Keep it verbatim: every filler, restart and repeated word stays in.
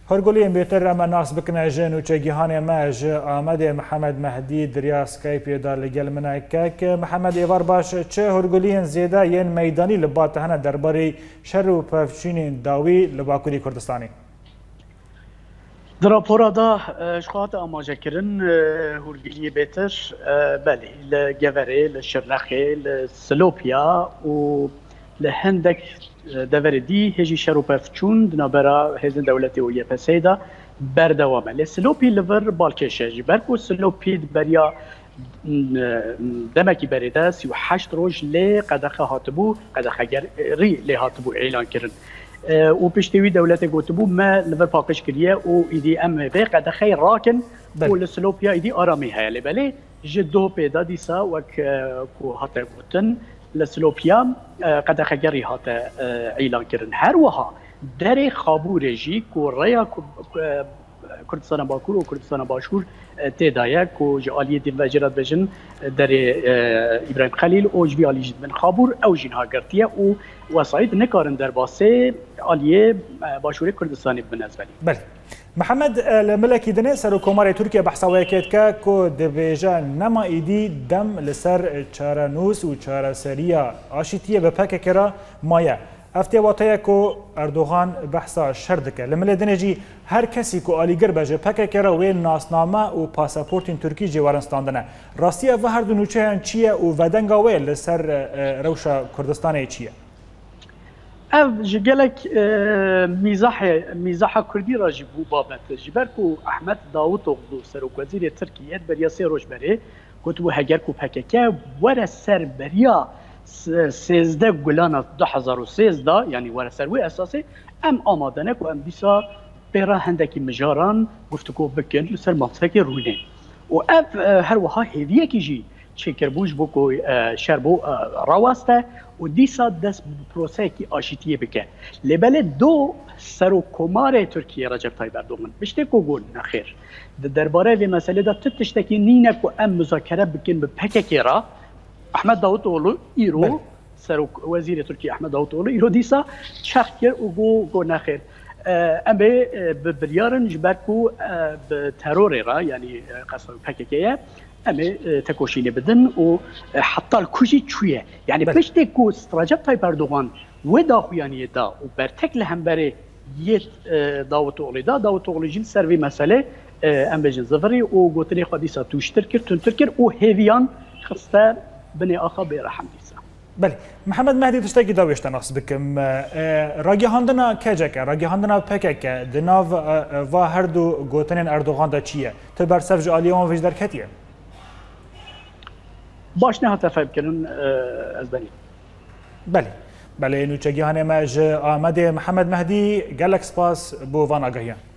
هرگولیم بیتر اما ناس بکنه جن و چه گیهان ماج آمد محمد مهدی دریا سکایپی دار لگل منای که محمد ایوار باش چه هرگولین زیاده ین میدانی لبات هنه درباره شر و پفچین داوی لباکوری کردستانی در راپورا دا شخات آماجه کرن هرگولی بیتر بله لگوره لشرنخه لسلوپیا و لهندک دور دی هجی شروپف چون دنابرا هزن دولتی و یپسیدا بردوامه لسلوپی لور بالکشه جبر کو سلوپی بریا دمکی بریده سی و هشت روز لی قدخه هاتبو قدخه ری لی هاتبو اعلان کرن و پشتوی دولت گوتبو ما لور پاکش کریه و ایدی ام به قدخه راکن و لسلوپیا ایدی آرامی هایلی بله جدو پیدا دیسا وک کو هاته گوتن لسلوپیا قد خجری هات اعلان کردن هر وها در خابور جی کو ریا کردستان باکور و کردستان باشور تدایا کو جالی دی وجرات بجن در ابراهیم خلیل او جوی علی من خابور او جنها گرتیه او وسایت نکارن در باسه علیه باشور کردستان بنزبلی بله محمد الملكي دني سر كوماري تركيا بحثوا كيتكا كو دبيجا نما ايدي دم لسر چارانوس و چارا سريا اشيتيه بپك كرا مايا افتي واتايا كو اردوغان بحثا شردك لمل دنجي هر كسي كو اليگر بجه پك كرا و ناسنامه و پاسپورت تركي جوارستاندنه راستيه و هر دو نوچه چيه و ودنگا و لسر روشا كردستان چيه اف جگلک مزاح مزاح کردی راجب بو بابت جبرکو احمد داوود اغدو سروک وزیر ترکیه بریا سی روز بره کتبو هگر کو پککه ور سر بریا سیزده گلان دو هزار و سیزده یعنی ور سر و اساسی ام آمادنه کو ام بیسا برا هندکی مجاران گفتگو بکن سر منطقه رونه و اف هر وها هدیه کی جی چکر بوش بو شربو راوسته و دیسا دست پروسه کی آشتیه بکه لبل دو سرو کمار ترکیه رجب طیب اردوغان بشته کو گول نخیر درباره و مسئله دا تتشتکی نینه کو ام مذاکره بکن به پککی را احمد داوود اولو ایرو سرو وزیر ترکیه احمد داوود اولو ایرو دیسا چخ کر و گو گو نخیر ام به بریارن جبرکو به ترور را یعنی قصد پککیه اما تکوشینه بدن و حتی الکوچی چویه یعنی پشت کو رجب طیب اردوغان و داخویانی دا و برتکل هم بره یه داوت اولی دا داوت اولی جیل سروی مسئله ام بجن زفری و گوتنی خودیسا توشتر کرد تونتر کرد و هیویان خسته بنی آخا بیرحم دیسا بله محمد مهدی تشتاقی داویش تناس بکم راگی هاندنا کجکه راگی هاندنا پککه دناو و هر دو گوتنین اردوغان دا چیه تو بر سفج آلیان ویج در کتیه باش نه حتی فهم کنن از بنی بله بله نوچگیان ماج آمده محمد مهدی گلک سپاس بو وان آگاهیان